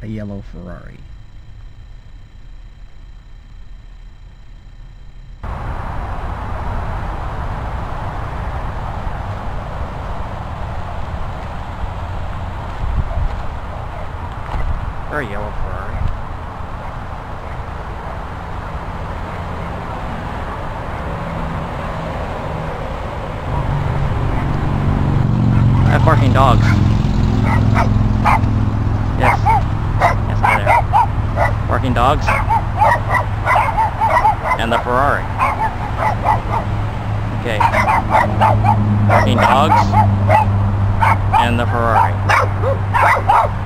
a yellow Ferrari. Or a yellow Ferrari. I have barking dogs. Yes. Yes, hi there. Barking dogs. And the Ferrari. Okay. Barking dogs. And the Ferrari.